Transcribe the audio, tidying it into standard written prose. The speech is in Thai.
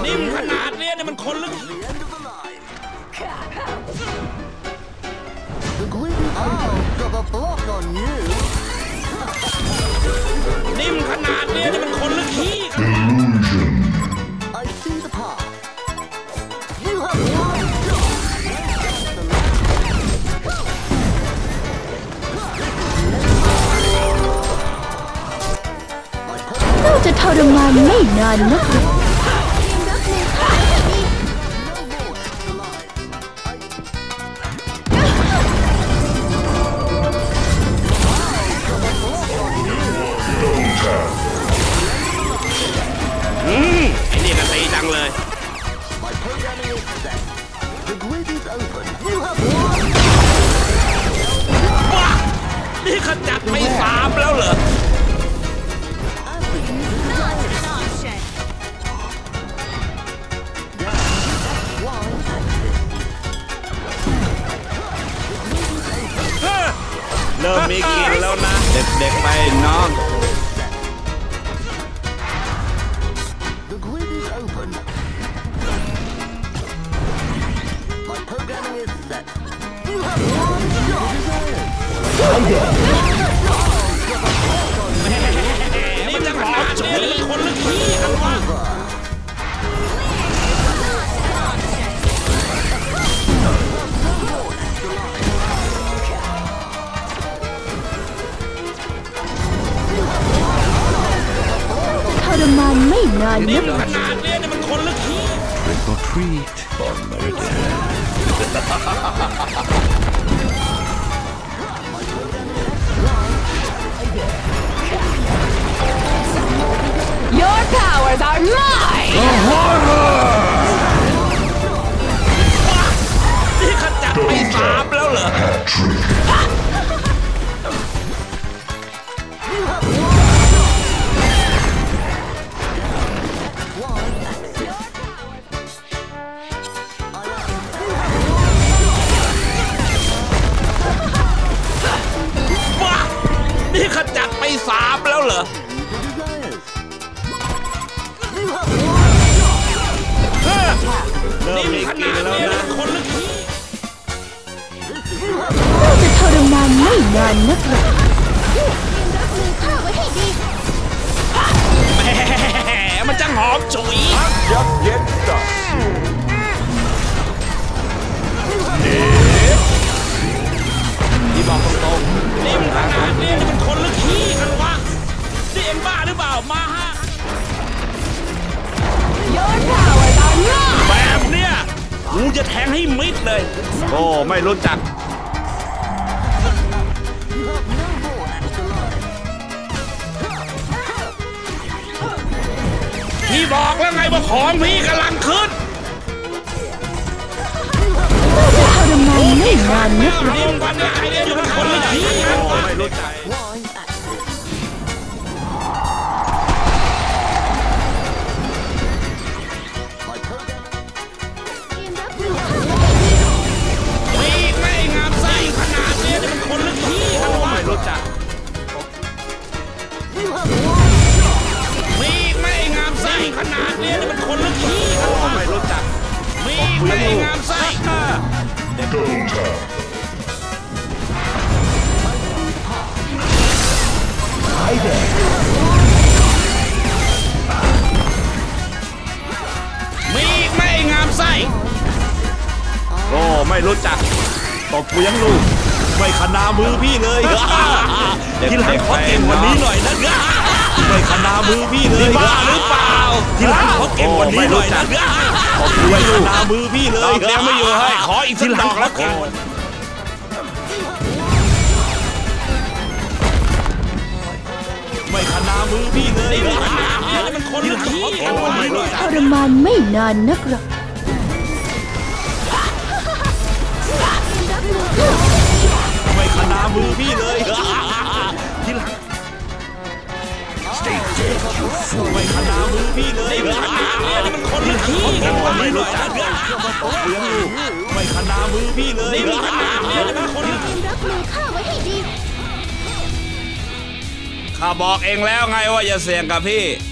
นิ่มขนาดนี้เนี่ยมันคนลึกนิ่มขนาดนี้เนี่ยมันคนลึกขี้น่าจะทรมานไม่นานนะไอ้นี่ก็ตีจังเลยว้านี่ขจัดไป3แล้วเหรอเริ่มมีกินแล้วนะเด็กๆไปน้องนี่จะหอมฉุยคนลึกขี้กันวะทรมานไม่นานนิ่นะมขนาดนี้เนี่ยมันคนลึกขี้ Trick or treat or murder. Your powers are mine นี่ขจัดไป3แล้วเหรอนี่ขจัดไป3แล้วเหรอเริ่มมีกินแล้วนะคนลึกขี้น่าจะทรมานไม่นานนักหรอกแหมมันจังหอมฉุยที่บอกตรงๆนิ่มขนาดนี้มันคนลึกขี้กันวะนี่เอ็งบ้าหรือเปล่ามาฮะ Your powers are mine แบบเนี้ยกูจะแทงให้มิดเลยโอ้ไม่รู้จักพี่บอกแล้วไงว่าของพี่กำลังขึ้นน่าจะทรมานไม่นานนักหรอกนิ่มกว่านี้ไอ้เนี่ยอยู่เป็นคนลึกขี้กันวะไม่รู้จักมีไม่งามไส้ขนาดนี้เนี่ยมันคนลึกขี้กันวะไม่รู้จักมีไม่งามไส้ขนาดนี้เนี่ยมันคนลึกขี้กันวะไม่รู้จักมีไม่งามไส้มีไม่งามไส้โอ้ไม่รู้จักตบกูยังลูกไม่ขนามือพี่เลยทีหลังขอเก่งกว่านี้หน่อยนะไม่ขนามือพี่เลยบ้าหรือเปล่าทีหลังขอเก่งกว่านี้หน่อยนะตบกูไม่ขนามือพี่เลยเลี้ยงไม่อยู่ให้ขออีกทีหลังแล้วกันไม่ขนามือพี่เลยมันคนละขี้ไม่รู้จักทรมานไม่นานนักหรอกไม่ขนามือพี่เลยทีหลัง Stay dead, you fool. ไม่ขนามือพี่เลยมันคนละขี้ไม่รู้จักไม่ขนามือพี่เลยมันคนละขี้รับมือข้าไว้ให้ดีข้าบอกเองแล้วไงว่าอย่าเสี่ยงกับพี่